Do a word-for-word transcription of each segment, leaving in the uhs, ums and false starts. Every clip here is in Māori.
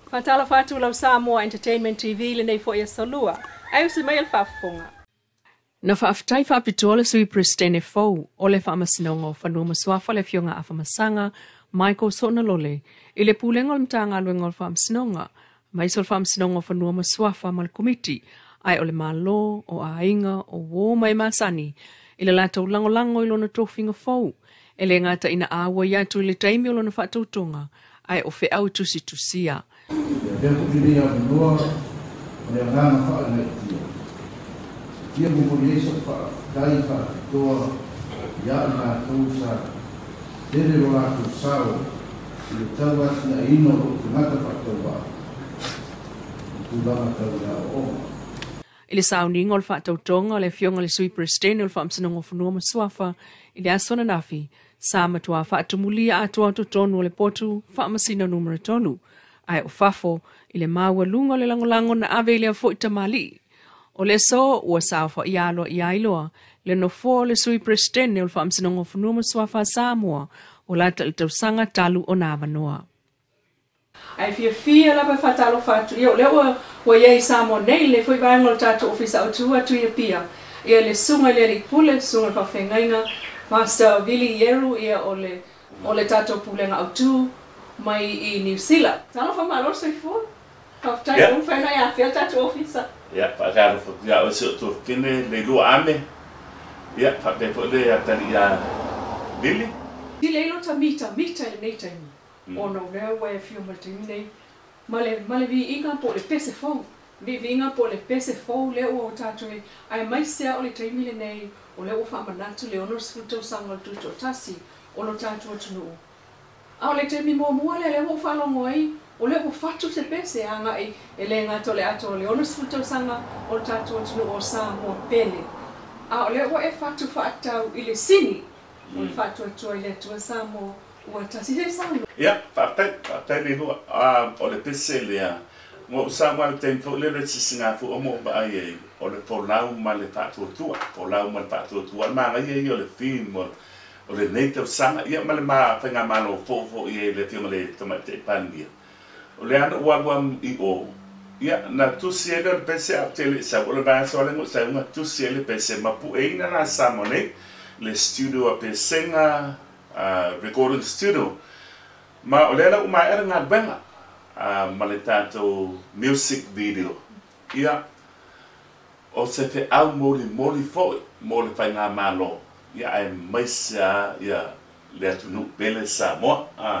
Fatala Faatuatua Samoa Entertainment T V le nei fo ia salua. Ai se mai fafonga. Na faaftai faapitola sui pristene fou o le faamasinogo fanua masuafa le fionga afamasanga Michael Sonalole i le pulenga o le mtanga luenga o le faamasinoga mai so le faamasinoga fanua masuafa ma le komiti ai o le malo o ainga o wo mai masani i le latou langolango i lona tofinga fou e le ngata ina awa ia tu le taimi o lona faatautonga ai o fe au tusi tusia. Dia kufiria fanua o le ngana faa le tia. Dia mumuriesa faa dai faa toa ia na tousa tere lo lako sao i le tau ati na ino o te ngata faa toa. Kulama tau ia o oma. I le sauninga o le faatautonga o le fionga le sui pristene o le faamasinoga fanua masuafa i le asona nafi sa matua faatumulia atua totonu o le potu faamasina numero tolu. Ai o fafo i le maua lunga le langolango na ave i le afo i tamali. O le so ua saofa i alo i ailoa le no fo le sui pristene o le faamasinoga fanua masuafa Samoa o lata i tausanga talu o na avanoa. Ai fia fia la pa fatalo fatu yo le o o ye Samoa nei le foi vaenga o tatu ofisa o tua tu ia pia. Ia le sunga le ri pule sunga pa fengainga Master Vili yeru ia o le o le tatu pulenga au tu mai i New Zealand. Talo fa malo se fo. Kaftai un fa na ia fia tatu ofisa. Ya, pa karo fo ya o se to kene Leilua ame. Ya, pa pe po le atari ya Vili. Di Leilua ta mita mita le nei tai. Ono le wa fio maltimi nei. Male male vi inga po le pese fo. Vi vinga po le pese fo le o tatu ai mai se o le taimi le nei o le o fa manatu le ono sfuto sanga tu to tasi o lo tatu tunu. A le taimi mo mo le le o fa lo moi o le o fatu se pese anga e le ngato le ato le ono sfuto sanga o tatu tunu o sa mo pele. A le o e fatu fa atau i le sini o fatu to le to sa mo o tasi se sanga. Ya, pa pa pa le no a o le pese le a mo sa mo te fo le le singa fo o mo ba ai o le Folau ma le Faatuatua, Folau ma le Faatuatua ma ai o le film o le native sanga ia ma le ma fenga malo fo fo i le film le tomate pandia. O le ana wa wa i o ia na tu se le pese a tele sa o le ba so le mo sa uma tu se le pese ma pu e na na samone le studio a pesenga recording studio ma o le la uma era nga benga Uh, ma le tatou music video ia o se te au moli moli foi mo le whainga malo ia ai maisa ia le atunu pele Samoa uh,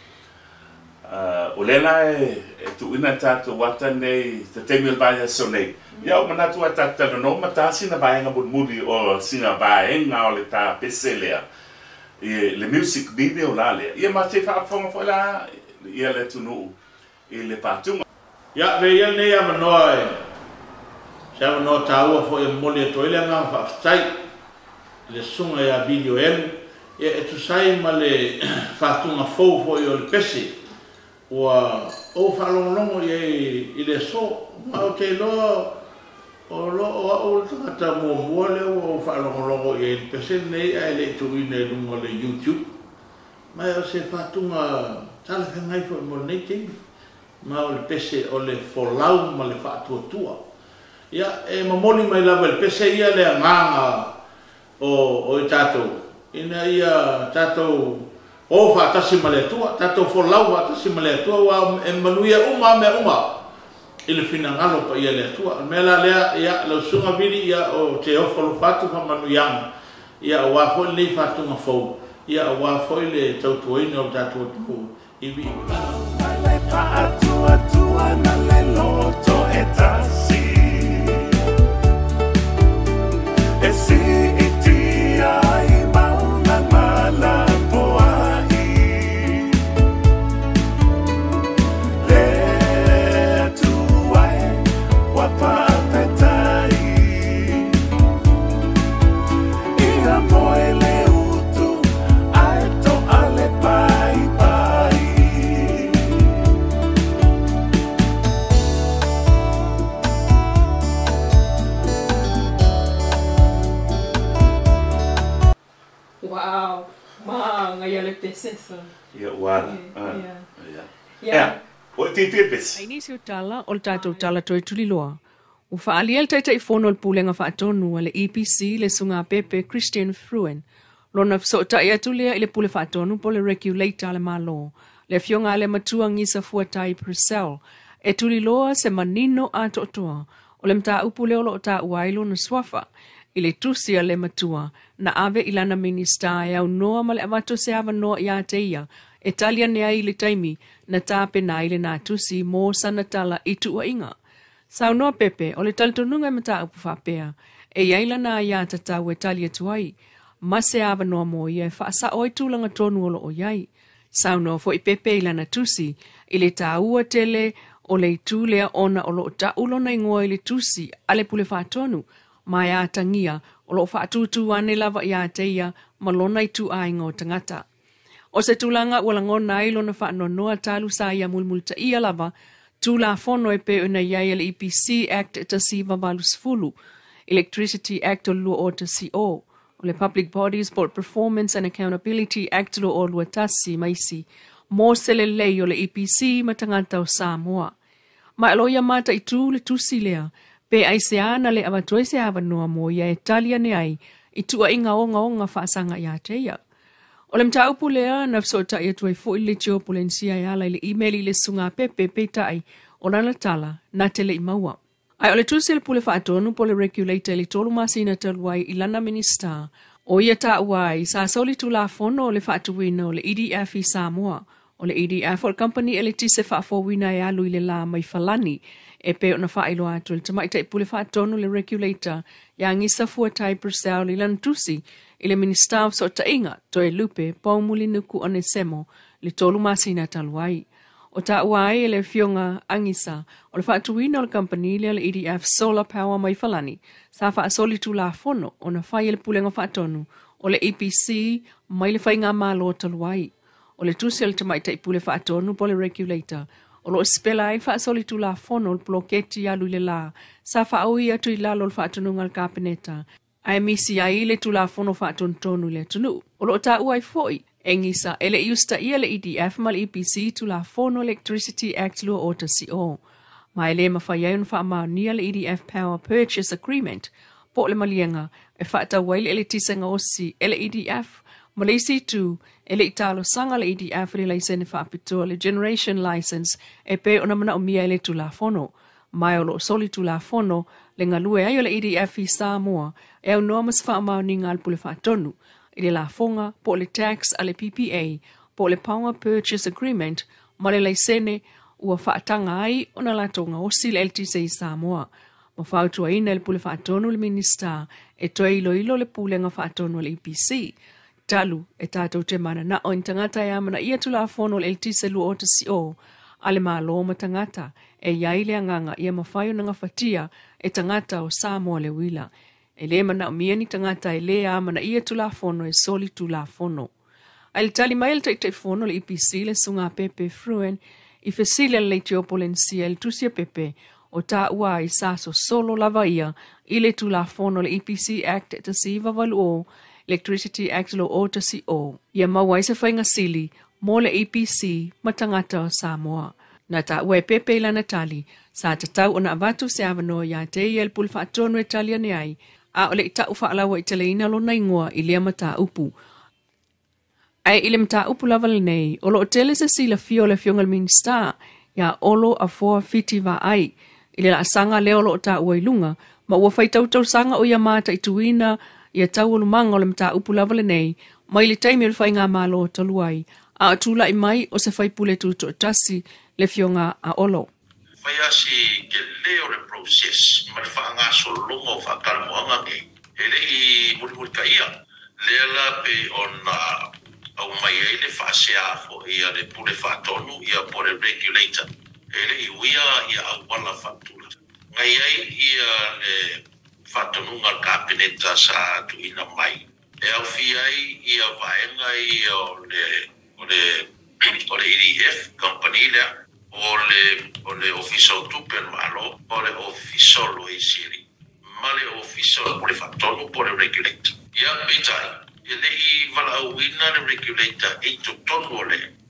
uh, o le la e, e tu ina tatou wata nei te temi al vaya so nei ia o manatu a tatou no matasi na vaenga mun muli o singa vaenga o le ta pese lea I le music video la lea ia ma te whaafonga foi la ia le tunu I le patunga. Ya ve ia nei ama noa e. Sa no taua fo e mole to ile nga fa tai. Le sunga ya video el e e tu sai ma le fatunga fo fo i le pesi. O o fa long long i i le so ma o te lo o lo o o ta mo mole o fa long long i le pesi nei ai le tu ine lungo le YouTube. Ma o se fatunga tala ka ngai fo mo nei te ma o le pese o le Folau ma le Faatuatua. Ia e mamoli mai lava le pese ia le nganga o o i tātou. Ina ia tātou o whaatasi ma le atua, tātou Folau whaatasi ma le atua wa e manuia uma me uma i le finangalo pa ia le atua. Mela lea ia lau sunga vili ia o te ofalo fatu pa manuianga. Ia o wafoi nei fatunga fau. Ia o wafoi le tautuaina o tātou atu iwi. Faatuatua na le loto e tasi e si itia I mauna mala poai le tuai wapapetai ia moe le utu aeto ale pai pai. Wow, ma ngaya le pese so. Ia wala. Yeah. Ia. Yeah. O te te pes. Ai nisi o tala, o le tātou tala toi tuli loa. O whaalia le taitai whono le pūlenga whaatonu le E P C le sunga pepe Christian Fruen. Lona so tai atu lea i le pule whaatonu po le regulator le malo. Le fionga le matua ngisa fuatai Purcell. E tuli loa se manino ato otoa. O le mta upu leo lo ta uailo na swafa. I le tusia le matua. Na ave ilana minista e au noa ma le avato se ava noa ia teia. E talia nea i le taimi na tape na ile na tusi mo sana tala i tua inga. Sau noa pepe o le taltonunga mta upu whapea. E yaila na ia tatau e talia tuai. Ma se ava noa mo ia e whaasa oi tūlanga tonu olo o iai. Sau noa fo i pepe ilana tusi i le taua tele o le tūlea ona o lo ta ulo na ingoa i le tusi ale pule whaatonu. Mai a tangia o lo whaatutu ane lava i a teia ma lona i tu a ingo tangata. O se tūlanga ua langona ilo na whaano noa talu sa ia mulmulta ia lava, tūla fono e pe una iai le E P C Act ta si vavalus fulu, Electricity Act o lua o ta si o, o le Public Bodies Board Performance and Accountability Act lo o lua tasi maisi, mo se le lei o le E P C matangata o Samoa. Ma alo ia mata i tū le tusi lea, pe ai se ana le amatoi se ava noa mo ia e talia ne ai, i tua inga onga onga whaasanga ia teia. O le mta upu lea na fsota ia tuai fo i le tio polensia e ala i le email i le sunga pepe peitai o lana tala na tele i maua. Ai o le tusi le pule whaatonu po le regulator i le tolu masina taluai i lana minista o ia ta uai sa soli tu la fono o le whaatuwina o le E D F i Samoa. O le E D F o le company e le tise whaafowina e alu i le la mai falani e pe o na whaelo atu le tamaita i pule whaatonu le regulator ia ngisa fuatai Purcell i lana tusi i le minister so ta inga to e lupe paumuli nuku ane semo le tolu masina taluai. O ta uai e le fionga angisa o le whaatuwina o le company le E D F Solar Power mai falani sa wha asoli tu la fono o na whai le pulenga whaatonu o le E P C mai le whainga malo taluai. O le tusi o le tamaita i pule whaatonu po le regulator o lo spela ai wha asoli tu la fono o le bloketi alu le la sa wha aui atu i lalo le whaatonu ngal kapeneta. Ai misi ai le tu la fono whaatontonu le tunu. O lo ta uai foi. Engisa, ele iusta ia le E D F mal E P C tu la fono Electricity Act lua o ta si o. Ma ele mawhaiaun wha nia le E D F Power Purchase Agreement. Po le malienga, e whaata waile ele tisanga osi, ele E D F. Ma le si tu, ele italo sanga le E D F le laisene whaapitoa le Generation License, e pe ona mana o mia ele tu la fono. Mai o lo soli tu la fono, le ngalue ai o le E D F i Samoa, e au noa mas whaamau ni ngal pule whaatonu. I le la fonga, po le tax a le P P A, po le Power Purchase Agreement, ma le laisene ua whaatanga ai o na latonga o si le L T C i Samoa. Ma whautua ina le pule whaatonu le minister, e toi ilo ilo le pulenga whaatonu le E P C. Talu, e tātou te mana na o intangata e amana ia tu la fono le L T C lua o ta si o, ale maa lo ma tangata, e iai le anganga ia mawhaio na ngawhatia e tangata o Samoa le wila. E le mana o mia ni tangata e le amana ia tu la fono e soli tu la fono. A le tali mai le taitei fono le E P C le sunga pepe fruen, i fesile le tio polensia le tusia pepe, o ta ua i saso solo lava ia, i le tu la fono le E P C Act ta si vavalu o, Electricity Act lo o ta si o. Ia mawai se whainga sili, mo le E P C matangata o Samoa. Na ta ua e pepe la natali, sa tatau o na avatu se avano ia te ia le pulfa atonu e talia ne ai, a ole i tau whaalawa i teleina lo naingoa i lea mata upu. Ai i le mata upu lava le nei, o lo o tele se sila fio le fionga le minsta, ia olo a foa fiti va ai, i le la sanga leo lo o ta ua ilunga, ma ua whai tau tau sanga o ia mata i tuina, ia tau o lumanga o le mata upu lava le nei, ma i le taimi o le whai ngā malo o taluai, a atula i mai o se whai pule tu to tasi le fionga a olo. Whai asi ke leo le process, ma le whaanga solongo whakara moanga nge, ele i muri muri ka ia, lea la pe ona au mai e le whaasea fo ia le pule whaatonu, ia po le regulator, ele i uia ia au wala whaatula. Ngai ai ia le whaatonu ngal kapeneta sa tu ina mai. E au fi ai ia vaenga ia o le, o le, o le E D F company lea, o le, o le official tupen malo, o le official o isiri. Ma le official po le whaatonu po le regulator. Ia petai, ele i vala uina le regulator e to tonu le,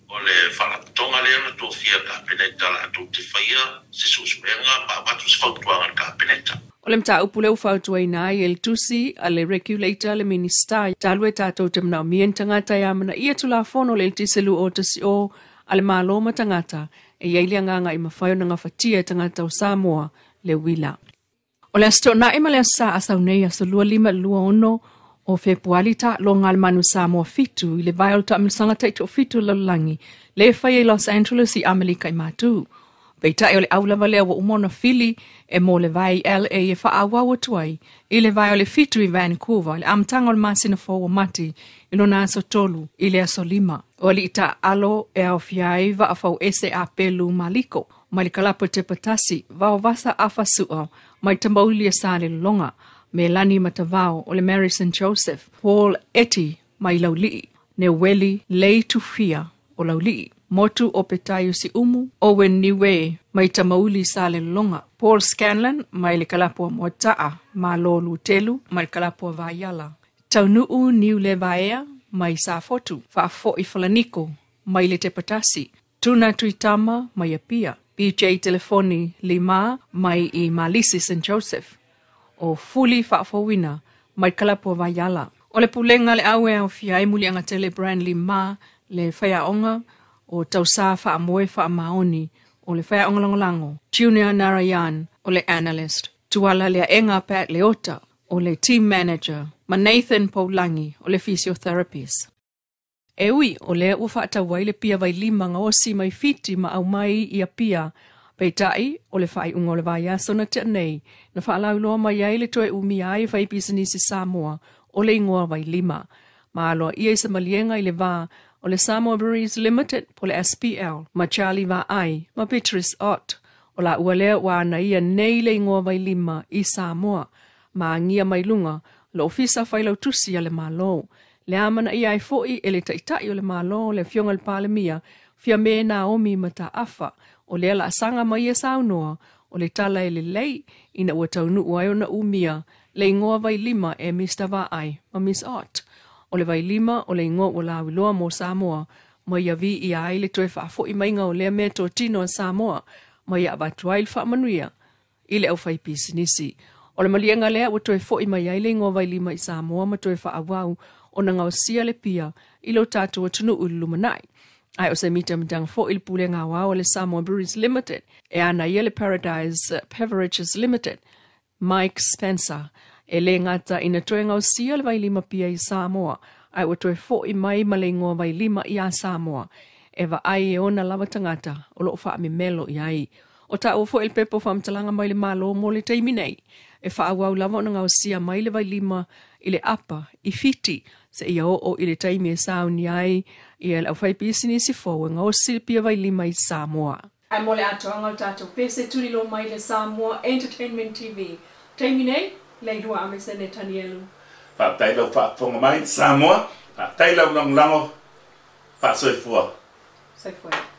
o le whalatonga lea na tō fia ka peneta la tō te whaia se susuenga ma matu se whautuanga ka peneta. O le mta upu leu Faatuatua ina i el tusi a le regulator le minister talwe tātou te mnau mien tangata ia mana ia tu la fono le tiselu o tasi o a le māloma tangata e iailia nganga i mawhaio na ngawhatia tangata o Samoa le wila. O le asto na ima le asa asau nei aso lua lima lua ono o Februari ta lo ngal manu Samoa fitu i le vai o ta amilsanga taito fitu lalangi le whai e Los Angeles i Amerika i matu. Peita e o le aulawa lea wa umona Vili e mo le vai L A e wha awawa tuai i le vai o le fitu i Vancouver le amtanga o le masina fōua mati i lona aso tolu i le aso lima. O li ita alo e au fiai va a fau ese a pelu maliko mai le kalapo te patasi va o vasa a fasua mai tambauli e sa le longa me lani matavao o le Mary Saint Joseph Paul Eti mai laulii ne weli lei tufia o laulii. Motu o petayu si umu, Owen Niwe, mai tamauli sa le longa. Paul Scanlon, mai le kalapua motaa, ma lolu telu, mai kalapua vayala. Taunuu niu le vaea, mai sa fotu, fa fo i falaniko, mai le te patasi. Tuna tuitama, mai apia. P J telefoni lima, mai i Malisi Saint Joseph. O fuli fa fo wina, mai kalapua vayala. O le pulenga le awe au fiai muli anga tele brand lima, le faya onga, o tausa fa amoe fa maoni o le faya ongolangolango Junior Narayan o le analyst tuala le enga Pat Leota o le team manager ma Nathan Paulangi o le physiotherapist e ui o le ua faatauai le pia vai lima ngaosi mai fiti ma au mai ia pia peitai o le fai unga o le vai aso na te nei na faalau loa mai ai le toe umi ai fai pisanisi Samoa o le ingoa vai lima ma aloa ia isa malienga i le va o le Samoa Breweries Limited po le S P L, ma Charlie va ai, ma Beatrice Ott, o la ualea wa ana ia nei le ingoa vai lima i Samoa, ma angia mai lunga, le ofisa whailau tusi a le malo. Le amana ia ai foi e le taitai o le malo, le fionga le palemia, fia me Naomi ma ta afa, o le ala asanga mai e saunoa, o le tala e le lei, ina ua taunu uai o na umia, le ingoa vai lima e Mister va ai, ma Miss Ott. O le vai lima o le ingo o la wiloa mo Samoa, ma ia vi i ai le toe whaafo i mainga o lea mea tō tino a Samoa, ma ia abatua il whaamanuia, i le au whai pisinisi. O le malienga lea o toe fo i mai ai le ingo vai lima i Samoa, ma toe whaawau o na ngau sia le pia, i lo tātua tunu ulumanai. Ai o se mita mtang fo il pule ngā wā o le Samoa Breweries Limited, e ana ia le Paradise Beverages Limited, Mike Spencer, e le ngata ina toe ngau sia le vai lima pia i Samoa, ai o toe fo i mai ma le ingoa vai lima i a Samoa, e va ai e ona lava tangata, o loo wha me melo i ai. O ta o fo il pepo wha mtalanga mai le malo mo le teimi nei, e wha awau lava ona ngau sia mai le vai lima i le apa, i fiti, se ia o o i le teimi e sao ni ai, i e lau whai pisini si fo, e ngau sia pia vai lima i Samoa. Ai mo le atoanga o tatou pese tuli lo mai le Samoa Entertainment T V. Teimi nei, Leilua ame sene tanielu. Fa tailau fa fonga mai Samoa, fa tailau lang lango, fa soifua. Soifua.